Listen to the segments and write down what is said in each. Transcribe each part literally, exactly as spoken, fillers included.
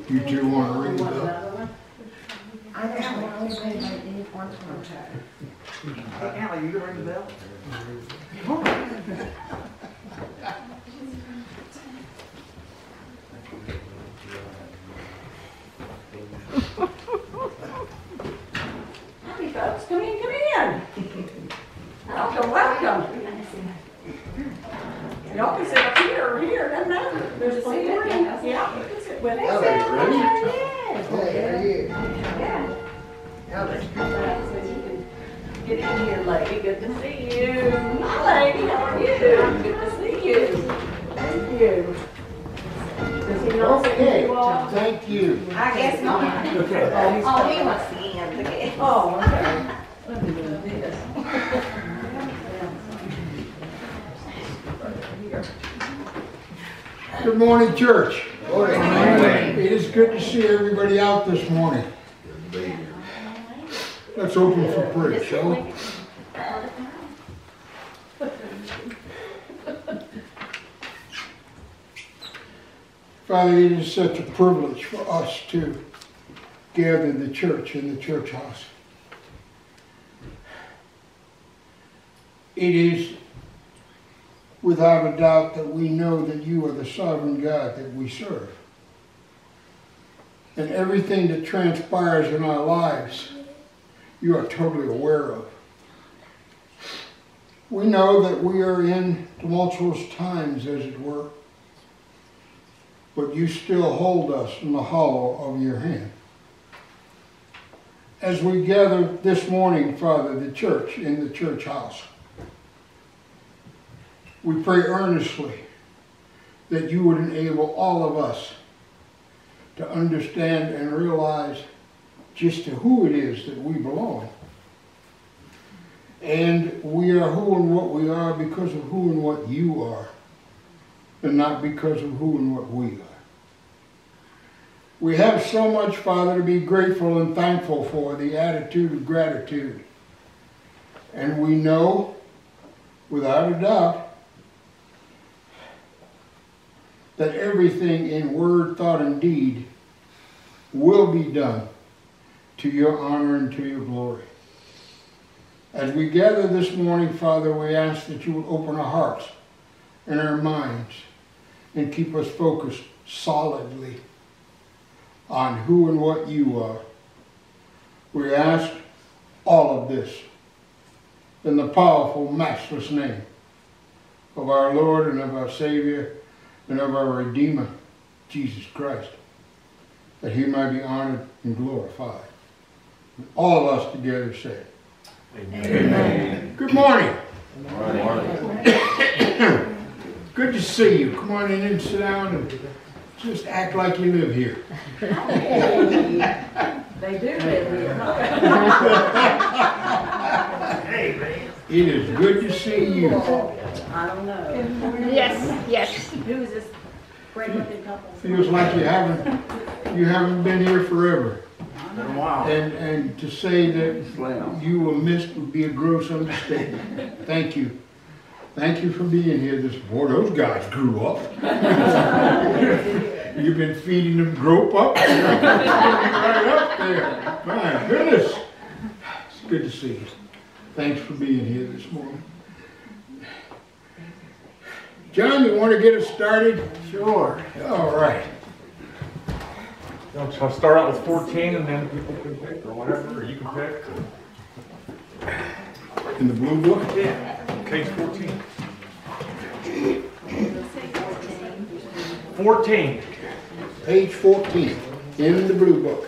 You two want to ring the bell? I don't know why anybody might need one from her. Hey, Allie, you gonna ring the bell? Howdy, folks. Come in, come in. Welcome, welcome. Y'all can sit up here or here, doesn't matter. There's a seat in here. Yeah, you can sit with us. Howdy, Freddie. Yes. Yeah. Howdy. So you can get in here, lady. Good to see you. Hi, lady. How are you? Good to see you. Thank you. Does he not see Okay, you all? thank you. I guess not. Okay. Oh, he's Oh, he wants the end again. Oh, okay. Let me do this. Good morning, church. morning. It is good to see everybody out this morning. Let's open for prayer, shall we? Father, it is such a privilege for us to gather the church in the church house. It is without a doubt that we know that you are the sovereign God that we serve. And everything that transpires in our lives, you are totally aware of. We know that we are in tumultuous times, as it were, but you still hold us in the hollow of your hand. As we gather this morning, Father, the church in the church house, we pray earnestly that you would enable all of us to understand and realize just to who it is that we belong. And we are who and what we are because of who and what you are, and not because of who and what we are. We have so much, Father, to be grateful and thankful for, the attitude of gratitude. And we know, without a doubt, that everything in word, thought, and deed will be done to your honor and to your glory. As we gather this morning, Father, we ask that you would open our hearts and our minds and keep us focused solidly on who and what you are. We ask all of this in the powerful, matchless name of our Lord and of our Savior and of our Redeemer, Jesus Christ, that he might be honored and glorified. And all of us together say, Amen. Amen. Good morning. Good morning. Good to see you. Come on in and sit down and just act like you live here. They do live here. Hey, man. It is good to see you. I don't know. Yes, yes. Who is this great looking couple? Feels like you haven't you haven't been here forever. Been a while. And and to say that you were missed would be a gross understatement. Thank you. Thank you for being here this morning. Those guys grew up. You've been feeding them grope up. Right up there. My goodness. It's good to see you. Thanks for being here this morning. John, you want to get us started? Sure. All right. So I'll start out with fourteen and then people can pick or whatever, or you can pick. In the blue book? Yeah. Page fourteen. fourteen. Page fourteen, in the blue book.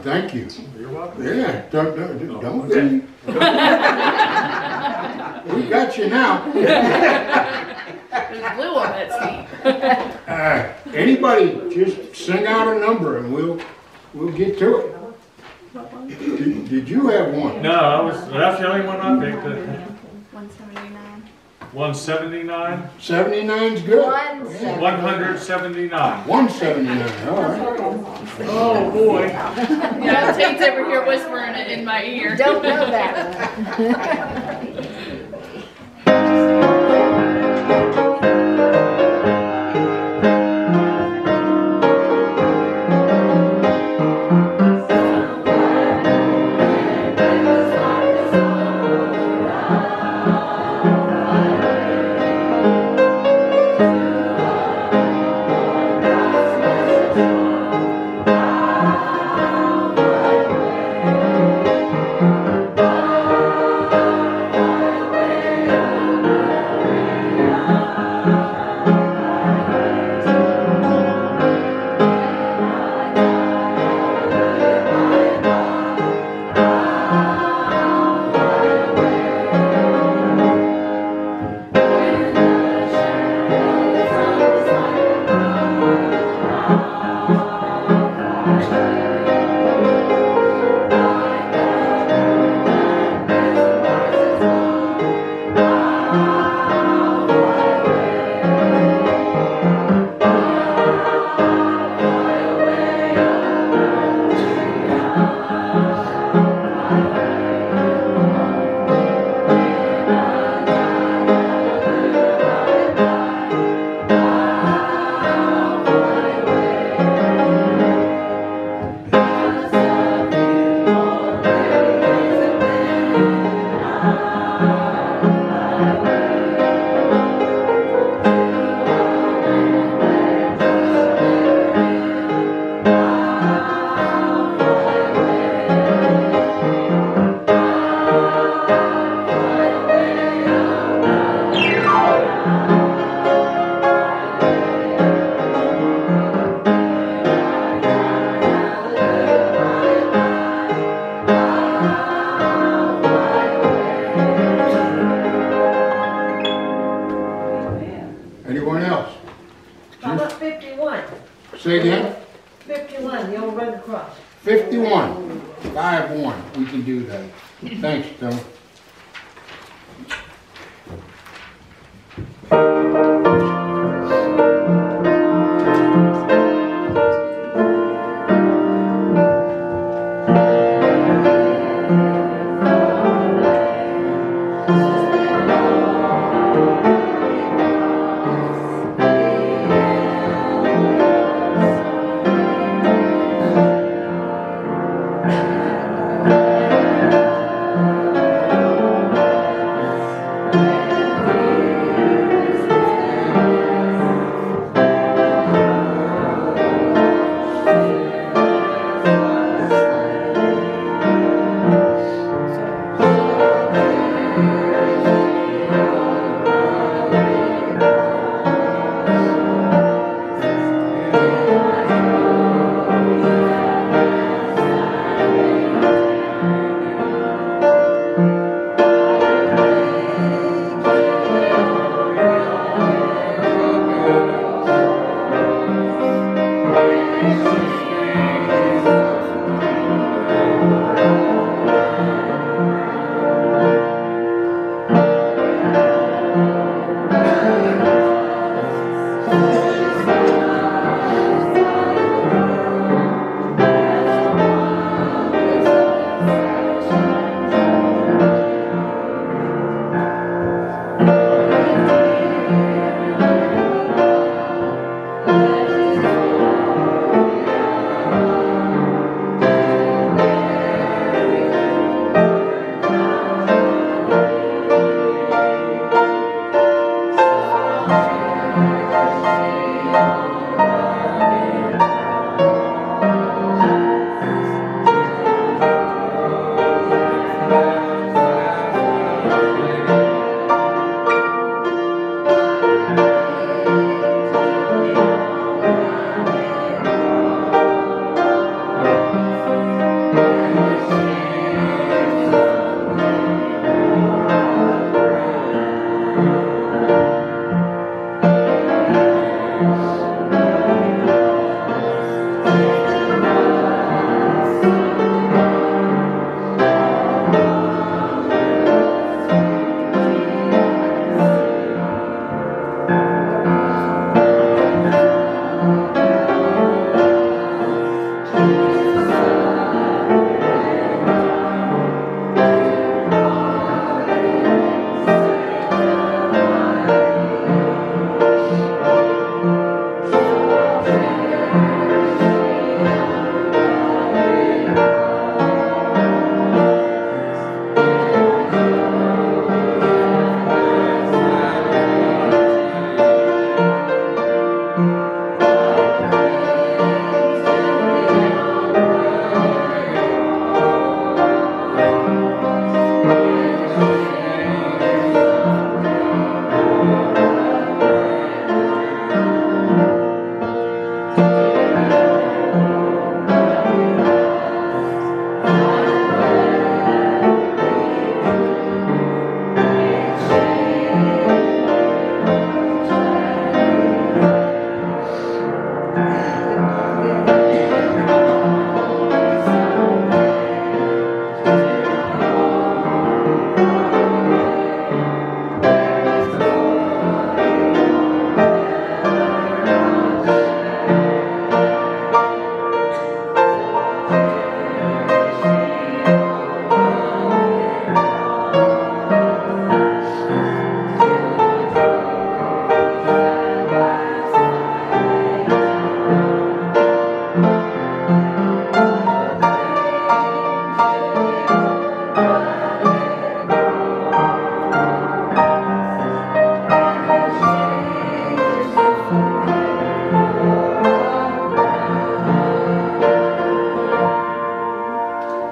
thank you. You're welcome. Yeah, don't, don't, don't we? We got you now. There's glue on that seat. Uh, anybody, just sing out a number and we'll, we'll get to it. Did, did you have one? No, I was, that's the only one I picked. One seventy-nine. one seventy-nine? seventy-nine's good. One seventy. one hundred seventy-nine. one seventy-nine, all right. Oh, boy. Yeah, Tate's over here whispering it in my ear. Don't know that one. Anyone else? How about fifty-one? Say again? fifty-one, the old Red Cross. fifty-one, five one, we can do that. Thanks, Tom.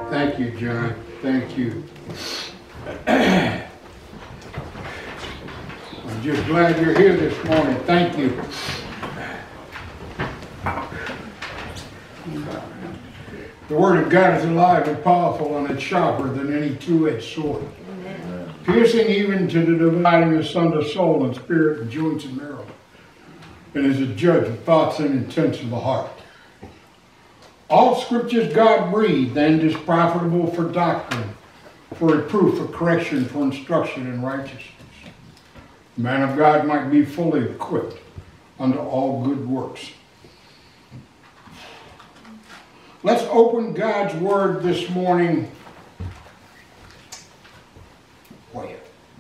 Thank you, John. Thank you. I'm just glad you're here this morning. Thank you. The Word of God is alive and powerful, and it's sharper than any two-edged sword, piercing even to the dividing asunder soul and spirit and joints and marrow, and is a judge of thoughts and intents of the heart. All scriptures God breathed and is profitable for doctrine, for reproof, for correction, for instruction in righteousness. The man of God might be fully equipped unto all good works. Let's open God's Word this morning. Where?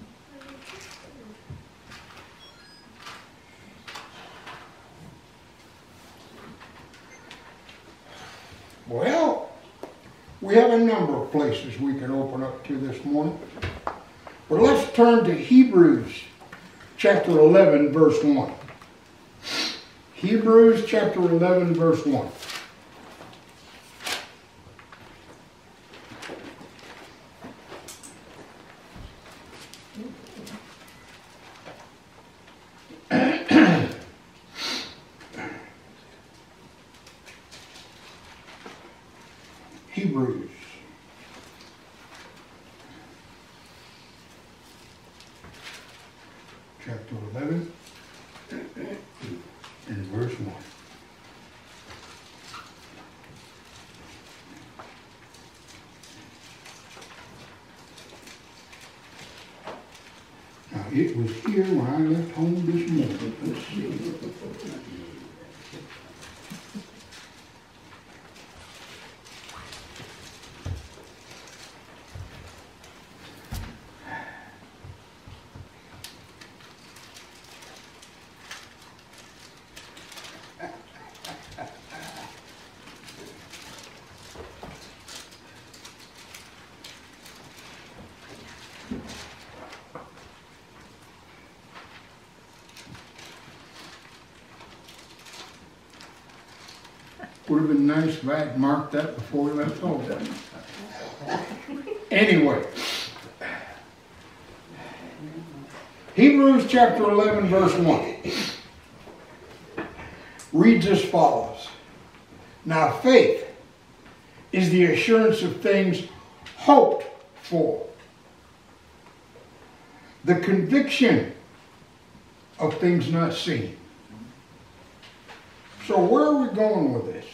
Well, we have a number of places we can open up to this morning. But let's turn to Hebrews chapter eleven, verse one. Hebrews chapter eleven, verse one. Hebrews chapter eleven and verse one. Now it was here when I left home this morning. Let's see. Would have been nice if I had marked that before we left home. Anyway, Hebrews chapter eleven, verse one reads as follows. Now faith is the assurance of things hoped for, the conviction of things not seen. So where are we going with this?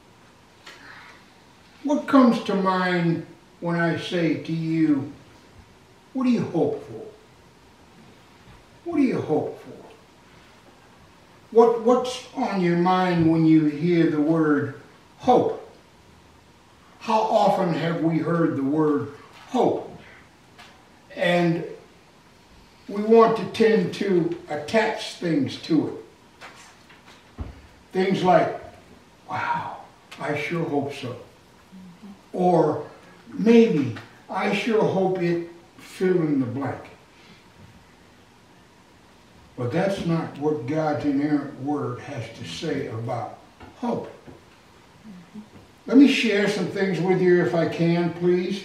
What comes to mind when I say to you, what do you hope for? What do you hope for? What, what's on your mind when you hear the word hope? How often have we heard the word hope? And we want to tend to attach things to it. Things like, wow, I sure hope so. Or maybe, I sure hope it, fill in the blank. But that's not what God's inerrant word has to say about hope. Let me share some things with you if I can, please.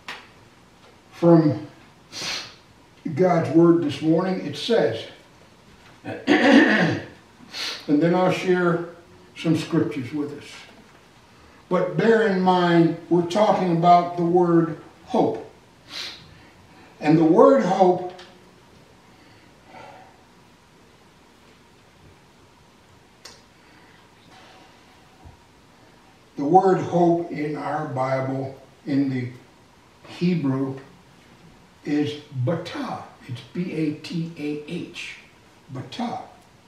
From God's word this morning, it says, and then I'll share some scriptures with us. But bear in mind, we're talking about the word hope. And the word hope the word hope in our Bible, in the Hebrew, is batah. It's B A T A H. Batah.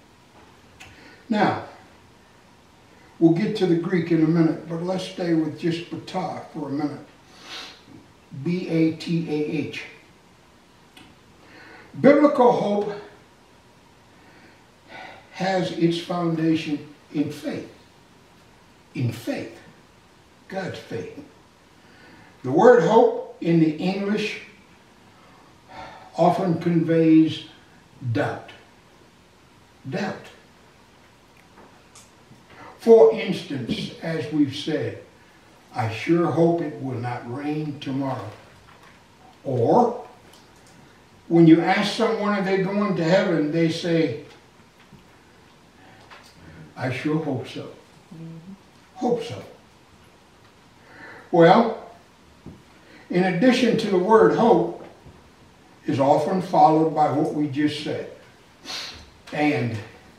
Now, we'll get to the Greek in a minute, but let's stay with just batah for a minute. B A T A H. Biblical hope has its foundation in faith. In faith. God's faith. The word hope in the English often conveys doubt. Doubt. For instance, as we've said, I sure hope it will not rain tomorrow. Or, when you ask someone if they're going to heaven, they say, I sure hope so. Mm-hmm. Hope so. Well, in addition to the word hope, is often followed by what we just said. And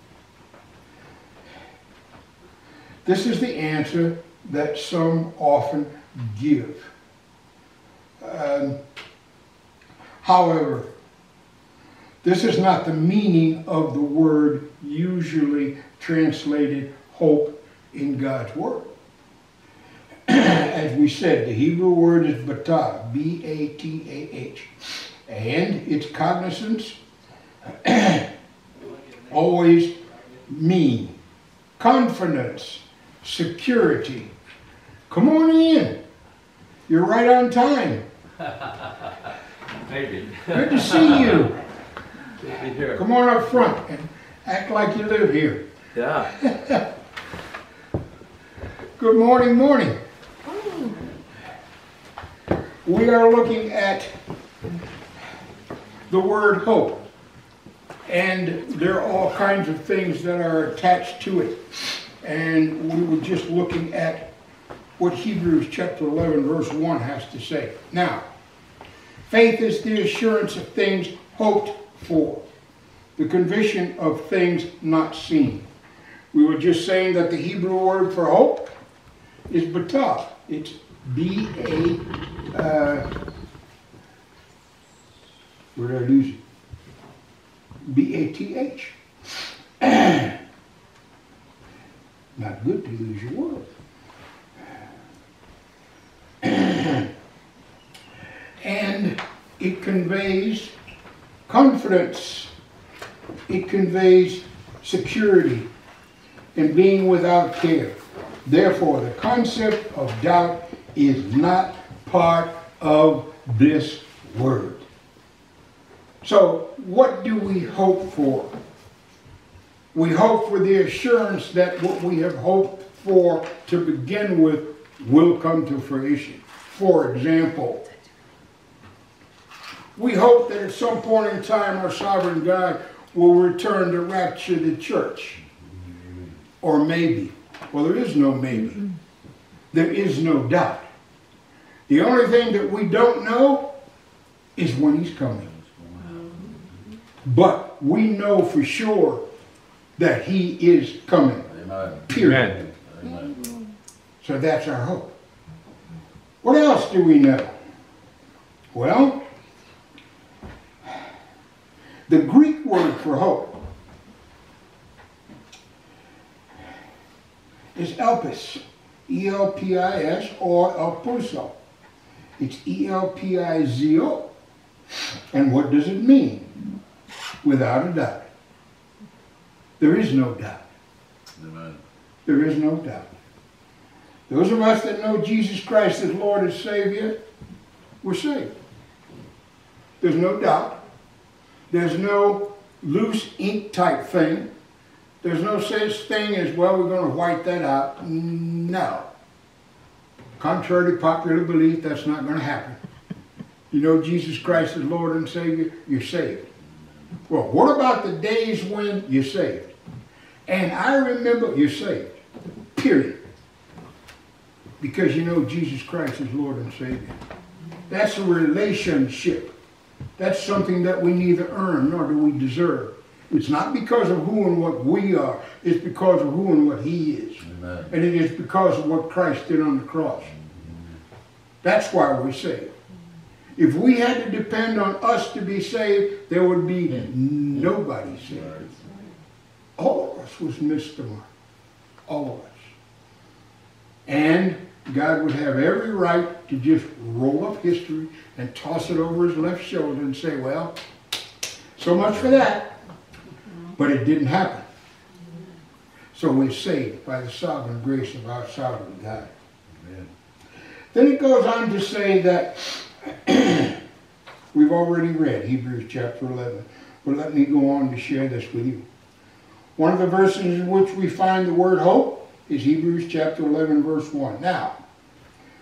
this is the answer that some often give. Um, however, this is not the meaning of the word usually translated hope in God's Word. As we said, the Hebrew word is batah, B A T A H. And its cognizance always mean confidence, security. Come on in. You're right on time. Maybe. Good to see you. Good to be here. Come on up front and act like you live here. Yeah. Good morning, morning. We are looking at the word hope. And there are all kinds of things that are attached to it. And we were just looking at what Hebrews chapter eleven verse one has to say. Now, faith is the assurance of things hoped for, the conviction of things not seen. We were just saying that the Hebrew word for hope is batah. It's B A, uh, where did I lose it? B A T H. Not good to lose your word. And it conveys confidence. It conveys security and being without care. Therefore, the concept of doubt is not part of this word. So, what do we hope for? We hope for the assurance that what we have hoped for to begin with will come to fruition. For example, we hope that at some point in time our sovereign God will return to rapture the church. Or maybe. Well, there is no maybe. There is no doubt. The only thing that we don't know is when he's coming. But we know for sure that he is coming. Amen. Period. Amen. So that's our hope. What else do we know? Well, the Greek word for hope is elpis, E L P I S, or elpuso. It's E L P I Z O. And what does it mean? Without a doubt. There is no doubt. Amen. There is no doubt. Those of us that know Jesus Christ as Lord and Savior, we're saved. There's no doubt. There's no loose ink type thing. There's no such thing as, well, we're going to white that out. No. Contrary to popular belief, that's not going to happen. You know Jesus Christ as Lord and Savior, you're saved. Well, what about the days when you're saved? And I remember you're saved. Period. Because you know Jesus Christ is Lord and Savior. That's a relationship. That's something that we neither earn nor do we deserve. It's not because of who and what we are. It's because of who and what he is. Amen. And it is because of what Christ did on the cross. That's why we're saved. If we had to depend on us to be saved, there would be nobody saved. All of us was missed the mark. All of us. And God would have every right to just roll up history and toss it over his left shoulder and say, well, so much for that. But it didn't happen. So we're saved by the sovereign grace of our sovereign God. Amen. Then it goes on to say that we've already read Hebrews chapter eleven. But let me go on to share this with you. One of the verses in which we find the word hope is Hebrews chapter eleven verse one. Now,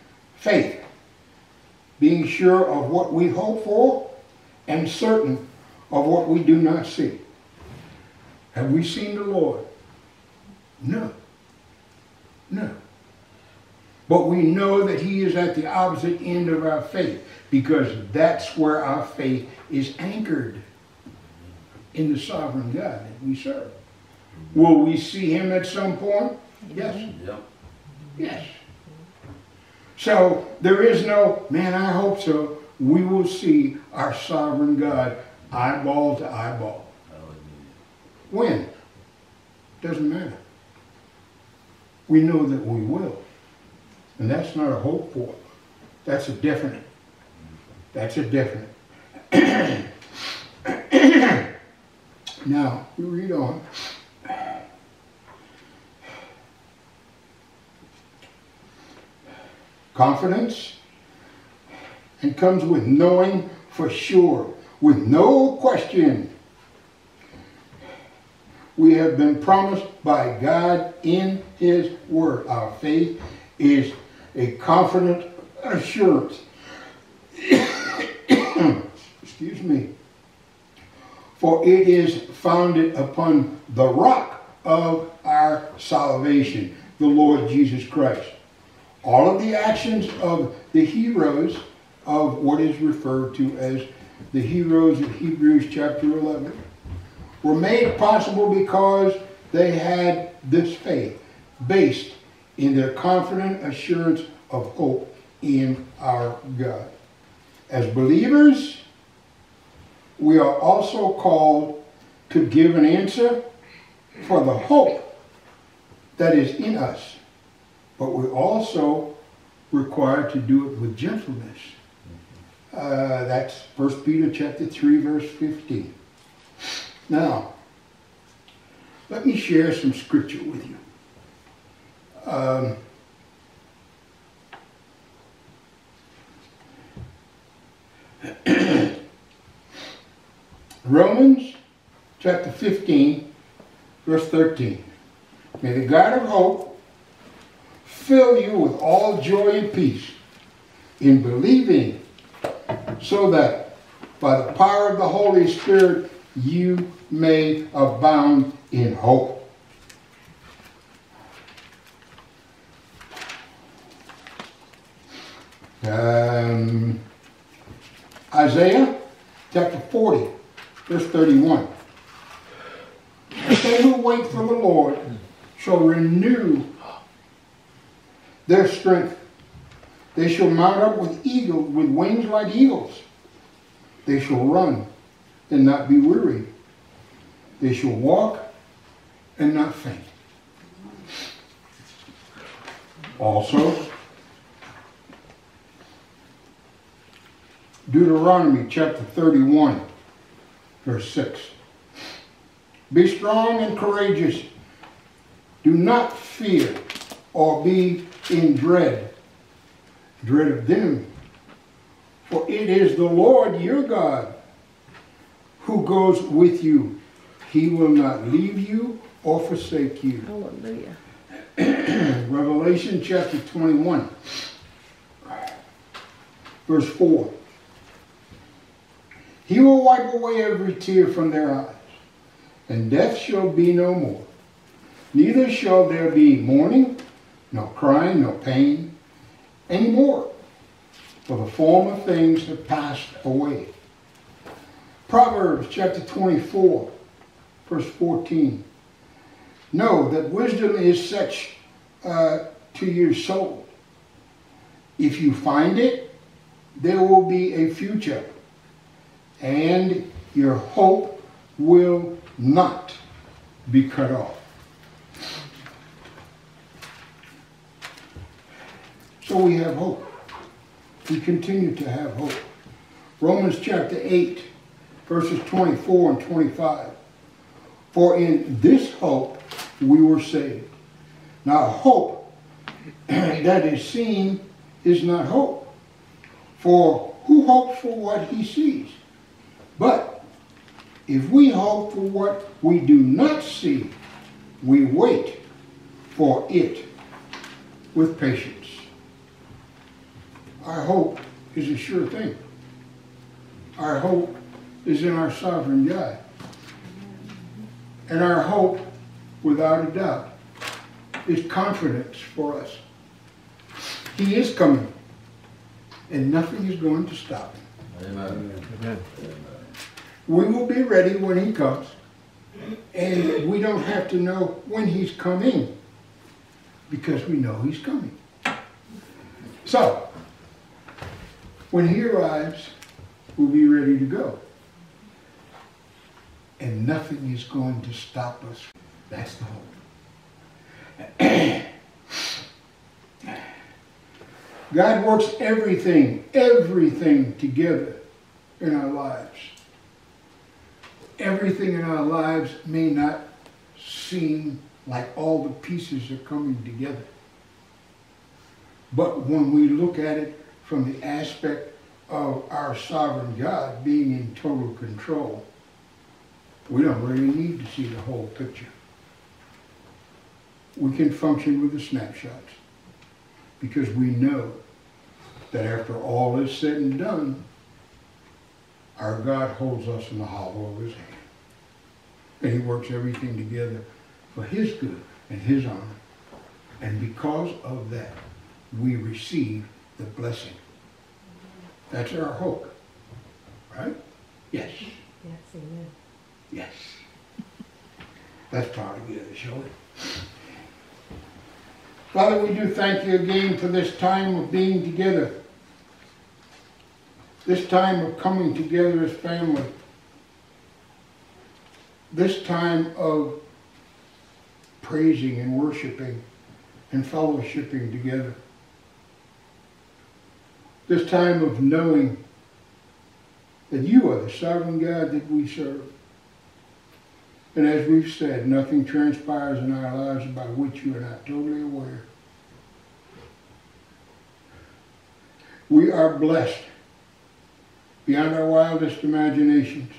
Faith, being sure of what we hope for and certain of what we do not see. Have we seen the Lord? No. No. But we know that he is at the opposite end of our faith, because that's where our faith is anchored, in the sovereign God that we serve. Will we see him at some point? Yes. Yep. Yes. So there is no, man, I hope so. We will see our sovereign God eyeball to eyeball. When? Doesn't matter. We know that we will. And that's not a hope for. That's a definite. That's a definite. Now, we read on. Confidence, and comes with knowing for sure, with no question. We have been promised by God in his word. Our faith is a confident assurance. Excuse me. For it is founded upon the rock of our salvation, the Lord Jesus Christ. All of the actions of the heroes of what is referred to as the heroes of Hebrews chapter eleven were made possible because they had this faith based in their confident assurance of hope in our God. As believers, we are also called to give an answer for the hope that is in us, but we're also required to do it with gentleness. Uh, that's First Peter chapter three, verse fifteen. Now, let me share some scripture with you. Um, Romans chapter fifteen, verse thirteen. May the God of hope fill you with all joy and peace in believing, so that by the power of the Holy Spirit you may abound in hope. Um, Isaiah chapter forty, verse thirty-one. They who wait for the Lord shall renew their strength. They shall mount up with eagle, with wings like eagles. They shall run and not be weary. They shall walk and not faint. Also, Deuteronomy chapter thirty-one, verse six. Be strong and courageous. Do not fear or be in dread. Dread of them. For it is the Lord your God who goes with you. He will not leave you or forsake you. Hallelujah. Revelation chapter twenty-one, verse four. He will wipe away every tear from their eyes, and death shall be no more. Neither shall there be mourning, no crying, no pain any more, for the former things have passed away. Proverbs chapter twenty-four, verse fourteen. Know that wisdom is such uh, to your soul. If you find it, there will be a future, and your hope will not be cut off. So we have hope. We continue to have hope. Romans chapter eight, verses twenty-four and twenty-five. For in this hope we were saved. Now hope that is seen is not hope. For who hopes for what he sees? But if we hope for what we do not see, we wait for it with patience. Our hope is a sure thing. Our hope is in our sovereign God. And our hope, without a doubt, is confidence for us. He is coming, and nothing is going to stop him. Amen. Amen. We will be ready when he comes, and we don't have to know when he's coming, because we know he's coming. So, when he arrives, we'll be ready to go. And nothing is going to stop us. That's the hope. God works everything, everything together in our lives. Everything in our lives may not seem like all the pieces are coming together. But when we look at it from the aspect of our sovereign God being in total control, we don't really need to see the whole picture. We can function with the snapshots because we know that after all is said and done, our God holds us in the hollow of his hand. And he works everything together for his good and his honor. And because of that, we receive the blessing. That's our hope. Right? Yes. Yes, amen. Yes. That's part of it, shall we? Father, we do thank you again for this time of being together. This time of coming together as family. This time of praising and worshiping and fellowshipping together. This time of knowing that you are the sovereign God that we serve. And as we've said, nothing transpires in our lives about which you are not totally aware. We are blessed beyond our wildest imaginations.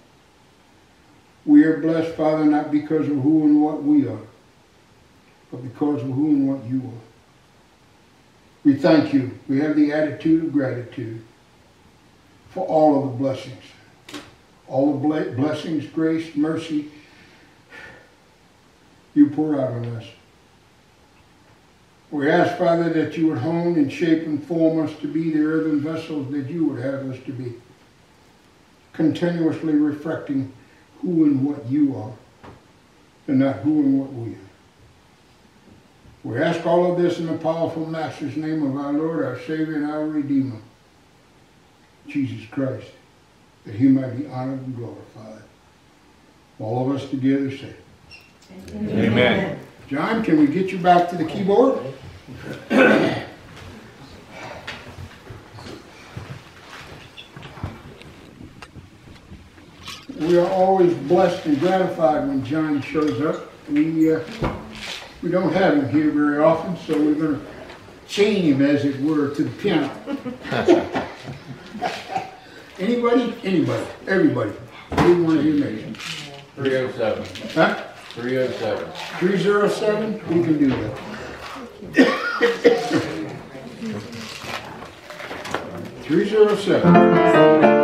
We are blessed, Father, not because of who and what we are, but because of who and what you are. We thank you. We have the attitude of gratitude for all of the blessings. All the blessings, grace, mercy, you pour out on us. We ask, Father, that you would hone and shape and form us to be the earthen vessels that you would have us to be, continuously reflecting who and what you are, and not who and what we are. We ask all of this in the powerful Master's name of our Lord, our Savior, and our Redeemer, Jesus Christ, that he might be honored and glorified. All of us together say, Amen. Amen. John, can we get you back to the keyboard? We are always blessed and gratified when John shows up. We, uh, we don't have him here very often, so we're going to chain him, as it were, to the piano. Anybody? Anybody. Everybody. What do you want to hear next? three oh seven. Huh? three oh seven. three oh seven? We can do that. three oh seven.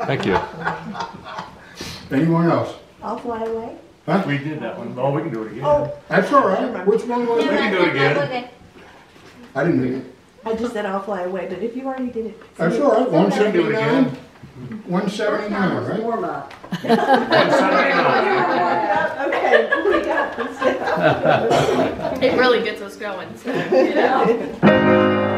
Thank you. Anyone else? I'll fly away. Huh? We did that one. Oh, we can do it again. Oh, That's all right. Which one was We that? can do it again. I didn't hear it. I just said I'll fly away, but if you already did it. That's all right. One We can do it seventy-nine. again. One seventy-nine, right? Warm up. one seventy-nine. Okay, we got this. It really gets us going, so, you know.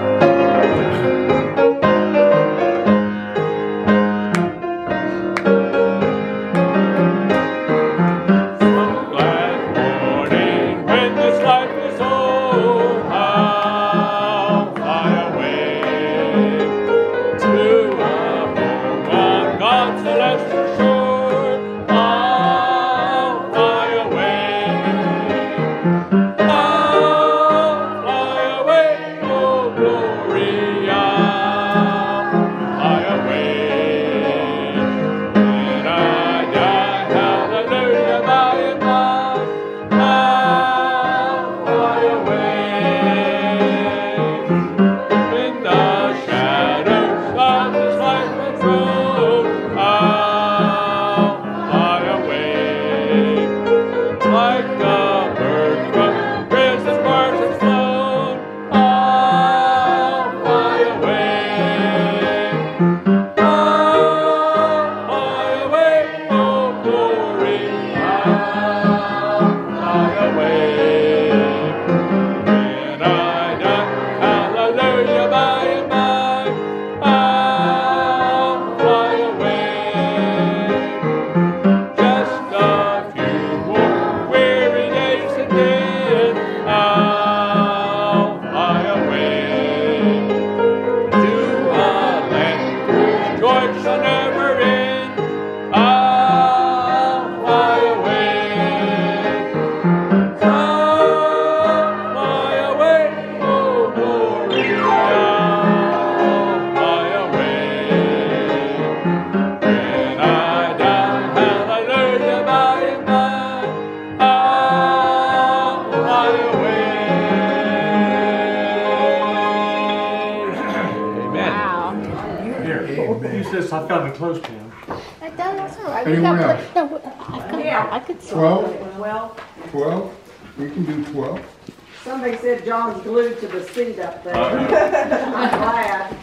I've got the clothespin. That does, that's all right. Anyone We got- else? No, I could, Yeah. I could solve Twelve? it. Well, Twelve? We can do twelve. somebody said John's glued to the seat up there. Uh, I'm glad.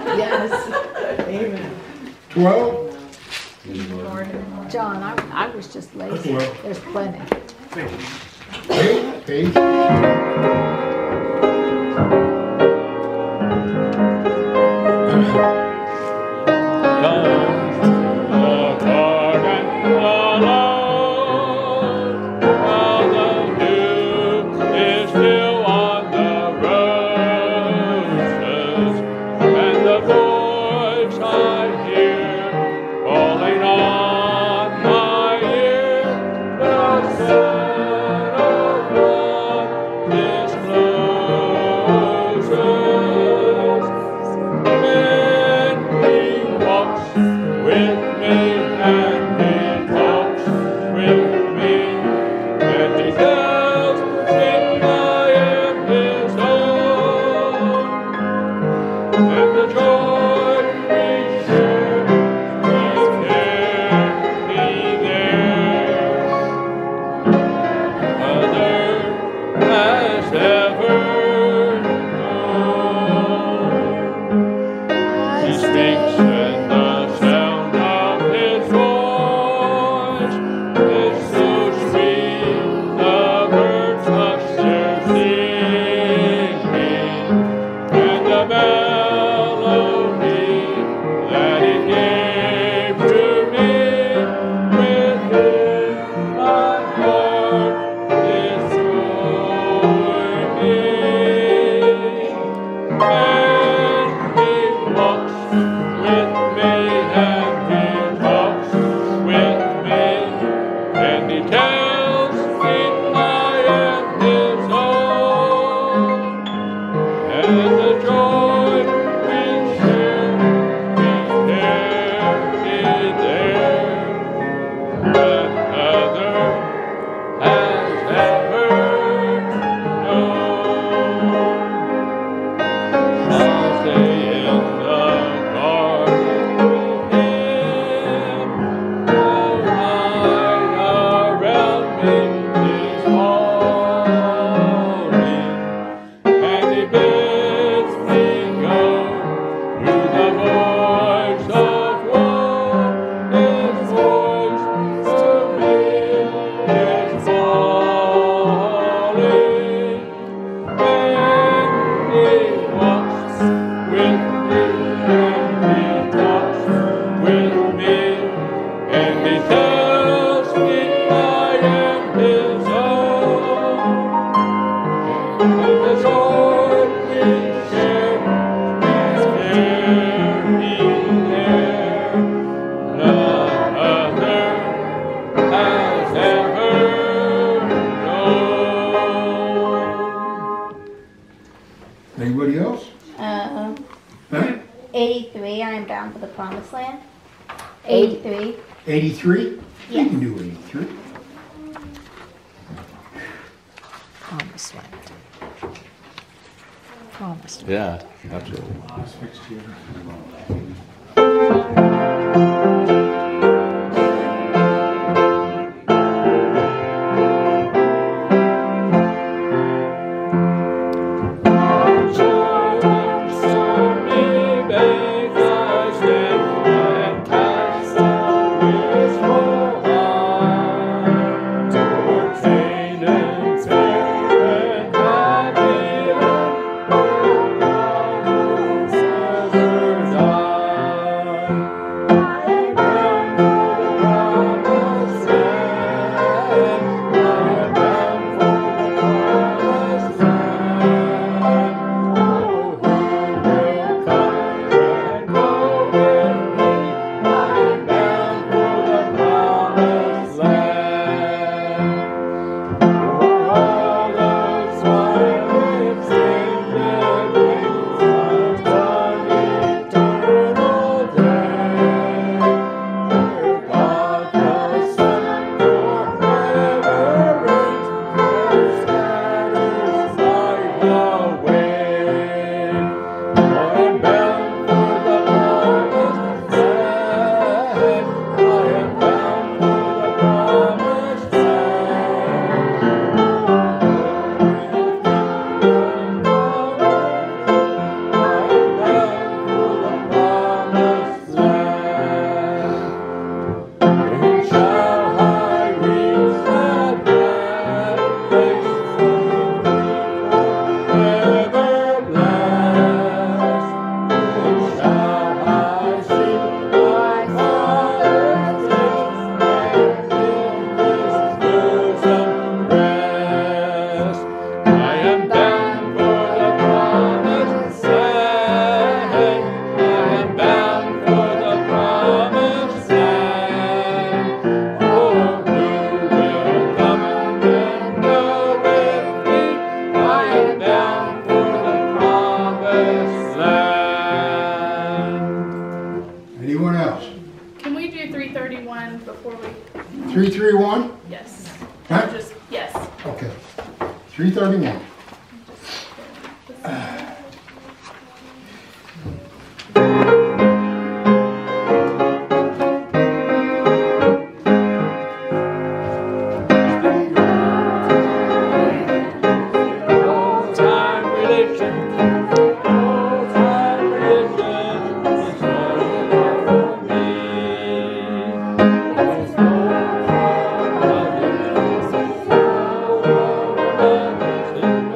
Yes. Amen. Twelve? John, I, I was just lazy. Well. There's plenty. Thank you. Eight? Eight? He speaks in the sound of his voice. promised land. Eighty-three. eighty-three? You Yes. can do eighty-three. Promised land. Promised land. Yeah, absolutely. Last fixed here. Anyone else? Can we do three thirty-one before we, three three one? yes, Huh? just, yes. Okay. three thirty-one. Thank you.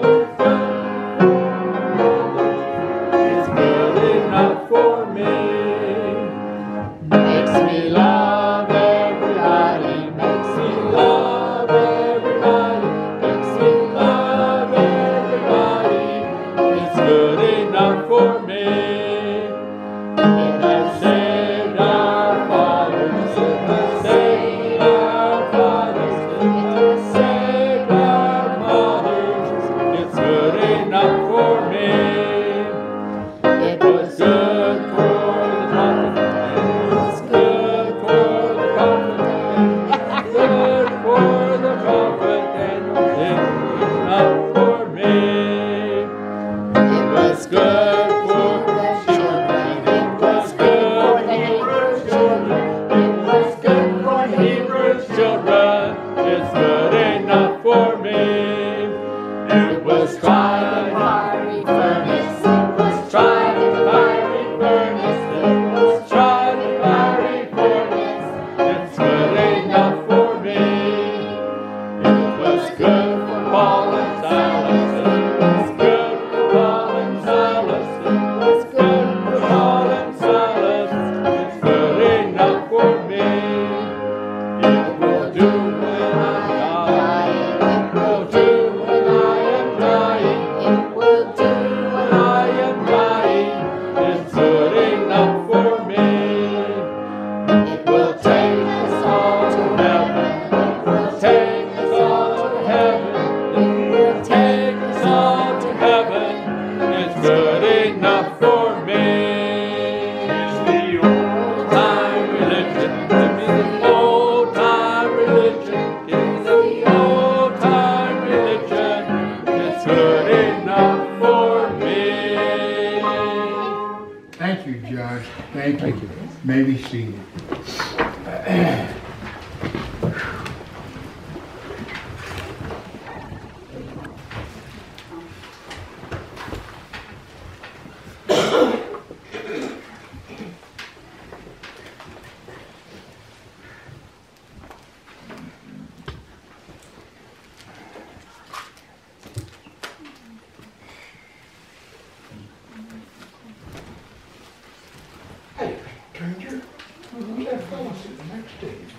Hey, stranger. Who's that fellow sitting next to you?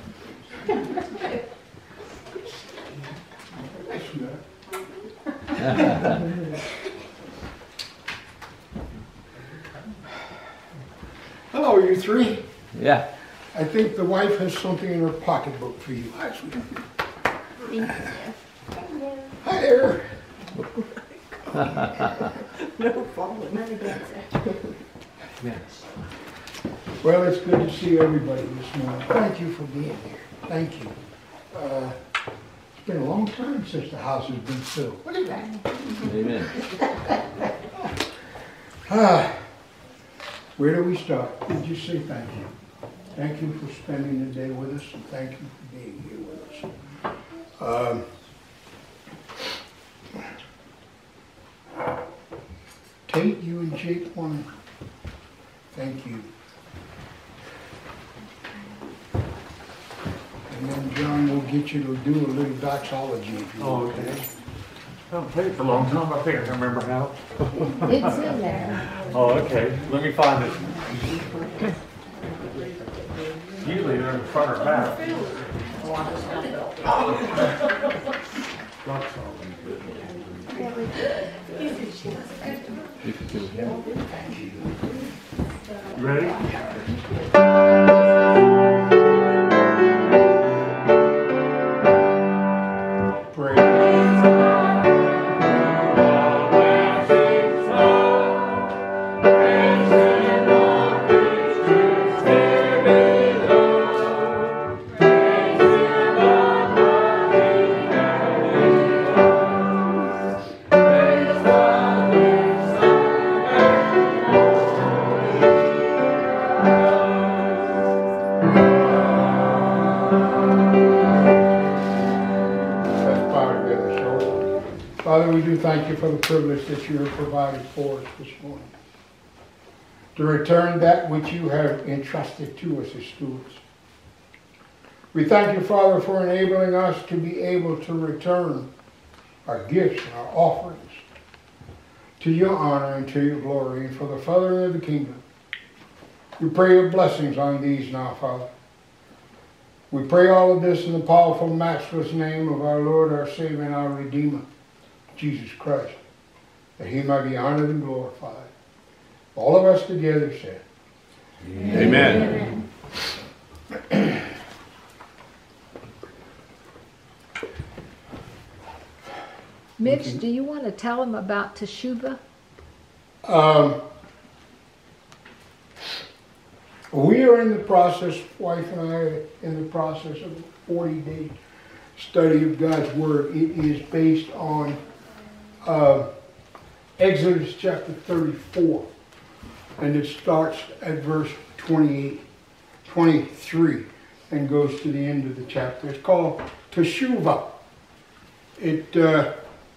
Nice nut. Hello, you three. Yeah. I think the wife has something in her pocketbook for you. Hi, sweetheart. Hi there. No falling. Yes. Well, it's good to see everybody this morning. Thank you for being here. Thank you. Uh, it's been a long time since the house has been filled. Look at that. Amen. Ah, where do we start? Did you say thank you? Thank you for spending the day with us, and thank you for being here with us. Um, Tate, you and Jake want to thank you. And then John will get you to do a little doxology if you Oh, want. okay. I haven't played it for a long time. I think I can remember how. It's in there. Oh, okay. Let me find it. Usually they're in front or back. You ready? Father, we do thank you for the privilege that you have provided for us this morning, to return that which you have entrusted to us as stewards. We thank you, Father, for enabling us to be able to return our gifts and our offerings to your honor and to your glory and for the furthering of the kingdom. We pray your blessings on these now, Father. We pray all of this in the powerful, matchless name of our Lord, our Savior, and our Redeemer, Jesus Christ, that he might be honored and glorified. All of us together said, Amen. Amen. Mitch, do you want to tell them about Teshuvah? Um, we are in the process, wife and I are in the process of a forty-day study of God's Word. It is based on uh, Exodus chapter thirty-four, and it starts at verse twenty-eight, twenty-three, and goes to the end of the chapter. It's called Teshuvah. It uh,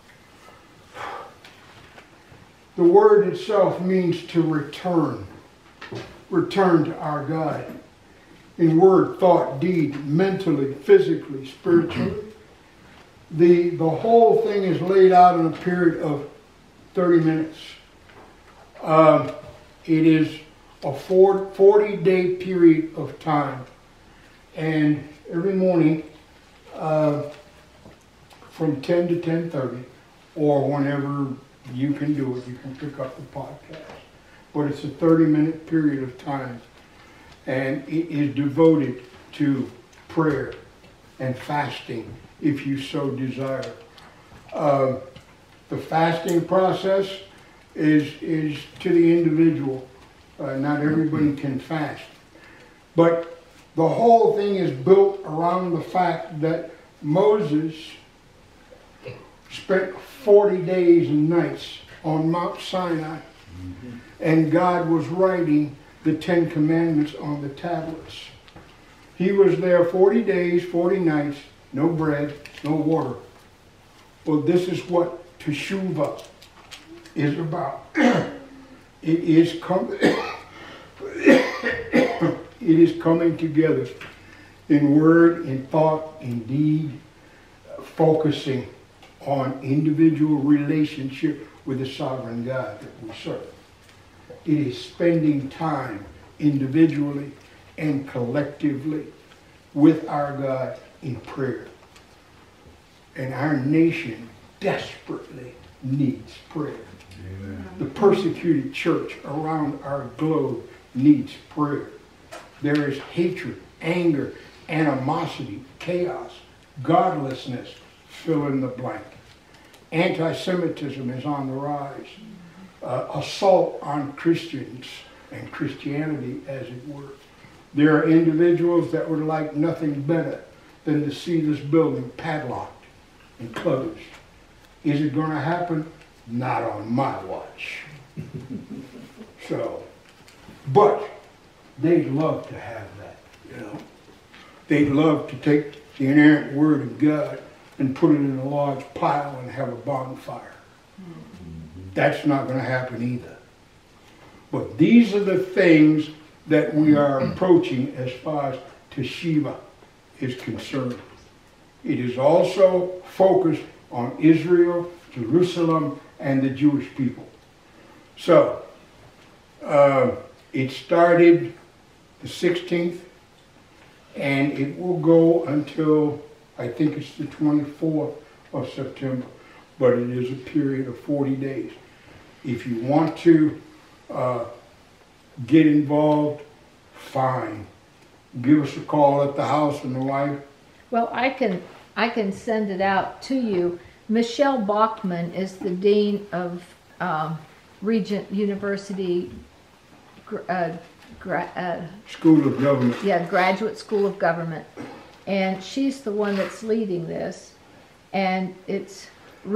the word itself means to return, return to our God. In word, thought, deed, mentally, physically, spiritually. The, the whole thing is laid out in a period of thirty minutes. Um, it is a forty-day period of time. And every morning, uh, from ten to ten thirty, or whenever you can do it, you can pick up the podcast. But it's a thirty minute period of time. And it is devoted to prayer and fasting, if you so desire. Uh, the fasting process is, is to the individual. Uh, not everybody can fast. But the whole thing is built around the fact that Moses spent forty days and nights on Mount Sinai, and God was writing the Ten Commandments on the tablets. He was there forty days, forty nights, no bread, no water. Well, this is what Teshuvah is about. It is com- it is coming together in word, in thought, in deed, focusing on individual relationship with the sovereign God that we serve. It is spending time individually and collectively with our God in prayer. And our nation desperately needs prayer. Amen. The persecuted church around our globe needs prayer. There is hatred, anger, animosity, chaos, godlessness, fill in the blank. Anti-Semitism is on the rise. Uh, assault on Christians and Christianity, as it were. There are individuals that would like nothing better than to see this building padlocked and closed. Is it going to happen? Not on my watch. So, but they'd love to have that, you know. They'd love to take the inerrant word of God and put it in a large pile and have a bonfire. That's not going to happen either. But these are the things that we are approaching as far as Teshuvah is concerned. It is also focused on Israel, Jerusalem, and the Jewish people. So, uh, it started the sixteenth, and it will go until, I think it's the twenty-fourth of September, but it is a period of forty days. If you want to uh, get involved, fine. Give us a call at the house and the wife. Well, I can I can send it out to you. Michelle Bachman is the dean of um, Regent University uh, gra uh, School of Government. Yeah, Graduate School of Government, and she's the one that's leading this, and it's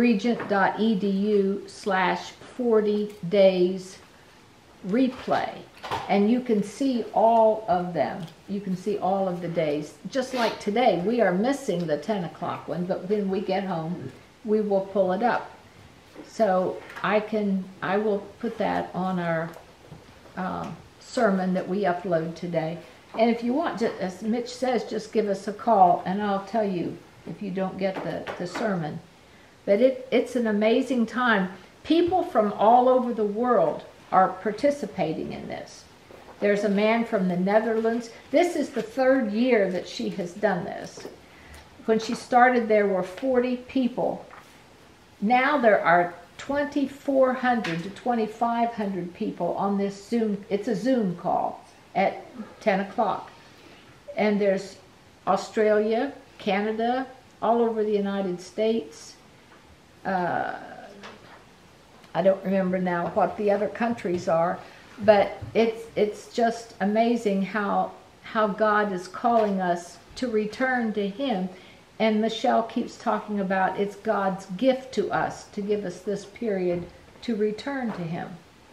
regent.edu slash 40 days replay, and you can see all of them. You can see all of the days. Just like today, we are missing the ten o'clock one, but when we get home, we will pull it up. So I can, I will put that on our uh, sermon that we upload today. And if you want, just, as Mitch says, just give us a call, and I'll tell you if you don't get the, the sermon. But it, it's an amazing time. People from all over the world are participating in this. There's a man from the Netherlands. This is the third year that she has done this. When she started, there were forty people. Now there are twenty-four hundred to twenty-five hundred people on this Zoom. It's a Zoom call at ten o'clock. And there's Australia, Canada, all over the United States. Uh, I don't remember now what the other countries are, but it's it's just amazing how how God is calling us to return to Him. And Michelle keeps talking about it's God's gift to us to give us this period to return to Him.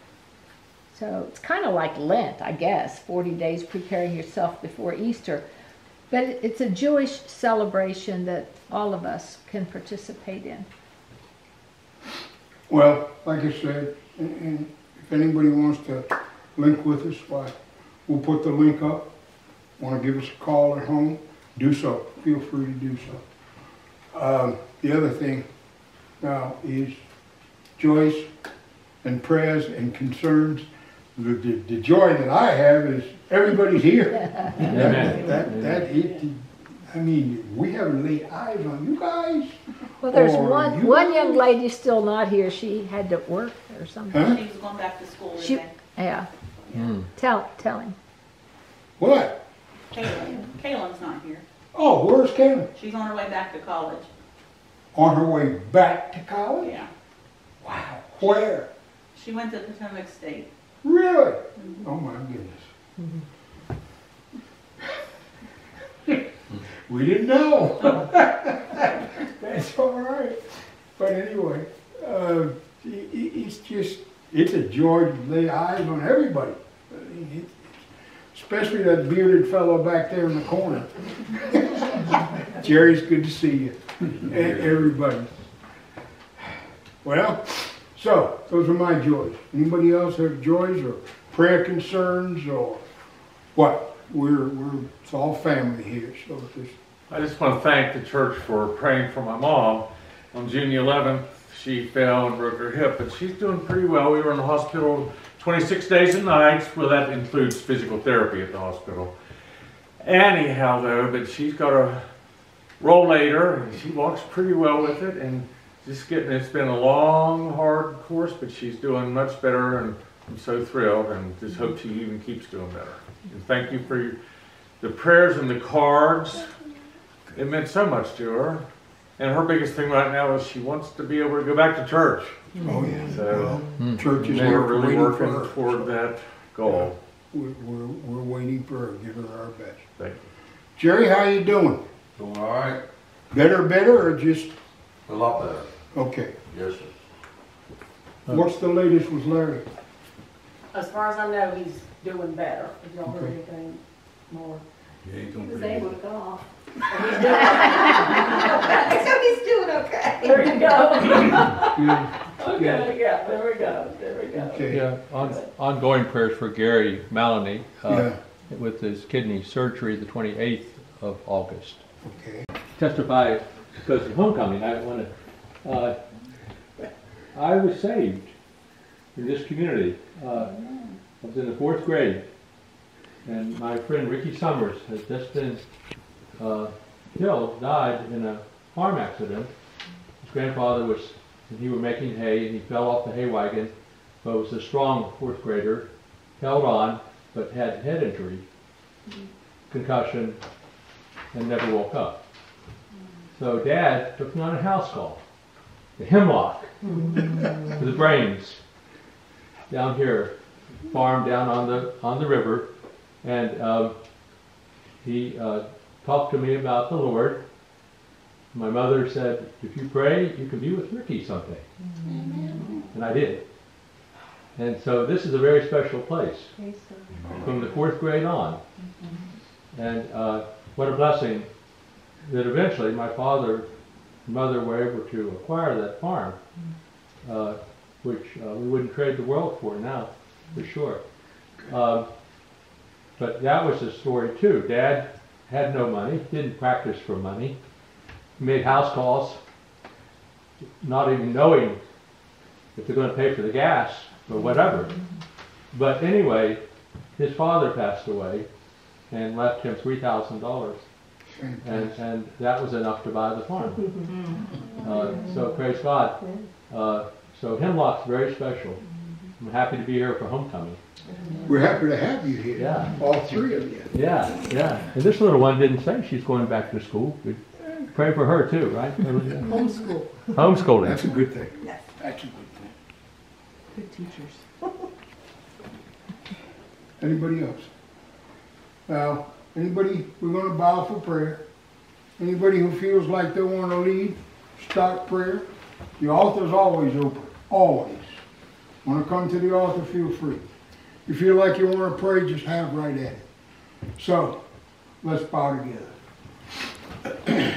So it's kind of like Lent, I guess, forty days preparing yourself before Easter. But it's a Jewish celebration that all of us can participate in. Well, like I said, and, and if anybody wants to link with us, why, we'll put the link up. Want to give us a call at home? Do so. Feel free to do so. Um, the other thing now is Joyce and prayers and concerns. The, the, the joy that I have is everybody's here. that, that, that it, I mean, we haven't laid eyes on you guys. Well, there's or one you one guys. young lady still not here. She had to work or something. Huh? She's going back to school She, today. yeah. Mm. Tell tell him. What? Kaylin. Kaylin's not here. Oh, where's Kayla? She's on her way back to college. On her way back to college? Yeah. Wow. Where? She went to Potomac State. Really? Mm-hmm. Oh my goodness. Mm-hmm. We didn't know. That's all right. But anyway, uh, it, it's just, it's a joy to lay eyes on everybody. I mean, it, especially that bearded fellow back there in the corner. Jerry's good to see you, and everybody. Well, so those are my joys. Anybody else have joys or prayer concerns or what? We're we're it's all family here, so just. I just want to thank the church for praying for my mom. On June the eleventh, she fell and broke her hip, but she's doing pretty well. We were in the hospital twenty-six days and nights. Well, that includes physical therapy at the hospital. Anyhow, though, but she's got a rollator, and she walks pretty well with it, and just getting, it's been a long, hard course, but she's doing much better, and I'm so thrilled, and just hope she even keeps doing better. And thank you for your, the prayers and the cards. It meant so much to her. And her biggest thing right now is she wants to be able to go back to church. Oh yeah. So well, church is we're here really waiting working for her. toward that goal. We're, we're, we're waiting for her. Give her our best. Thank you. Jerry, how you doing? Doing all right? Better, better, or just A lot better. okay? Yes, sir. What's the latest with Larry? As far as I know, he's doing better. If y'all heard Okay. anything more. Yeah, he's doing He was pretty able good. to cough. So he's doing okay. There you go. Yeah. Okay, yeah, there we go, there we go. Okay. Yeah, on, ongoing prayers for Gary Maloney uh, Yeah. with his kidney surgery the twenty-eighth of August. Okay. Testify because of homecoming. I want to. Uh, I was saved in this community. Uh, I was in the fourth grade, and my friend Ricky Summers had just been uh, killed, died in a farm accident. His grandfather was, and he were making hay, and he fell off the hay wagon, but was a strong fourth grader, held on, but had head injury, concussion, and never woke up. So Dad took me on a house call, the Hemlock, for the Brains, down here, farm down on the on the river, and um, he uh, talked to me about the Lord. My mother said, if you pray, you can be with Ricky someday. Amen. And I did. And so this is a very special place, from the fourth grade on. And uh, what a blessing that eventually my father and mother were able to acquire that farm, uh, which uh, we wouldn't trade the world for now, for sure. Um, but that was the story too. Dad had no money, didn't practice for money, made house calls, not even knowing if they're going to pay for the gas or whatever. But anyway, his father passed away and left him three thousand dollars. And, and that was enough to buy the farm. Uh, so praise God. Uh, so Hemlock's very special. I'm happy to be here for homecoming. We're happy to have you here. Yeah. All three of you. Yeah, yeah. And this little one didn't say she's going back to school. We pray for her too, right? Homeschool. Homeschooling. That's a good thing. Yes. That's a good thing. Good teachers. Anybody else? Now, anybody, we're going to bow for prayer. Anybody who feels like they want to lead, start prayer. The altar's always open. Always. Want to come to the altar, feel free. If you feel like you want to pray, just have right at it. So, let's bow together.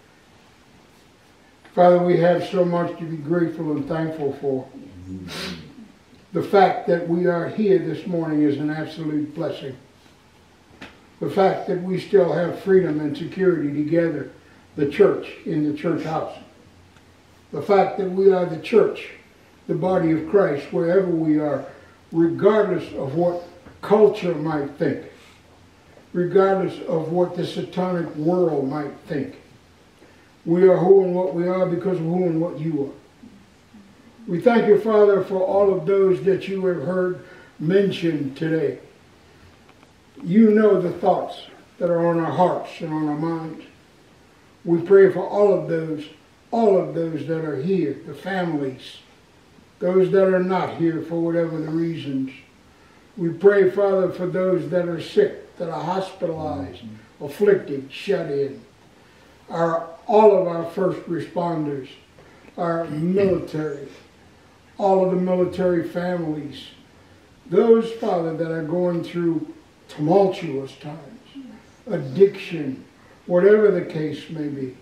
Father, we have so much to be grateful and thankful for. The fact that we are here this morning is an absolute blessing. The fact that we still have freedom and security together, the church in the church house. The fact that we are the church, the body of Christ, wherever we are, regardless of what culture might think, regardless of what the satanic world might think. We are who and what we are because of who and what you are. We thank you, Father, for all of those that you have heard mentioned today. You know the thoughts that are on our hearts and on our minds. We pray for all of those, all of those that are here, the families, those that are not here for whatever the reasons. We pray, Father, for those that are sick, that are hospitalized, afflicted, shut in. Our, all of our first responders, our military, all of the military families, those, Father, that are going through tumultuous times, addiction, whatever the case may be.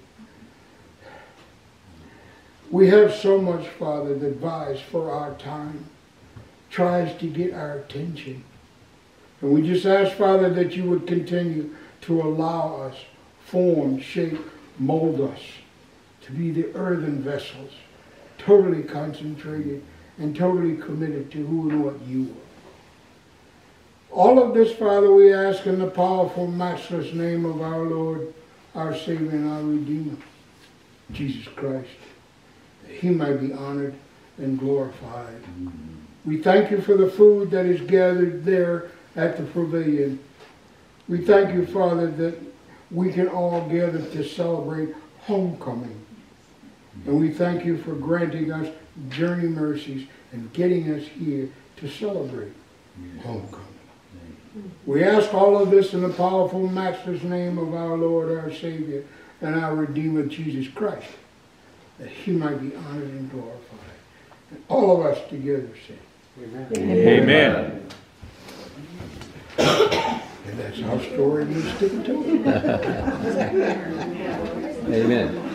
We have so much, Father, that vies for our time, tries to get our attention. And we just ask, Father, that you would continue to allow us, form, shape, mold us to be the earthen vessels, totally concentrated and totally committed to who and what you are. All of this, Father, we ask in the powerful, matchless name of our Lord, our Savior, and our Redeemer, Jesus Christ, that he might be honored and glorified. We thank you for the food that is gathered there at the pavilion. We thank you, Father, that we can all gather to celebrate homecoming. And we thank you for granting us journey mercies and getting us here to celebrate homecoming. We ask all of this in the powerful, matchless name of our Lord, our Savior, and our Redeemer, Jesus Christ, that he might be honored and glorified. And all of us together say, Amen. and that's our story, we stick to it. Amen.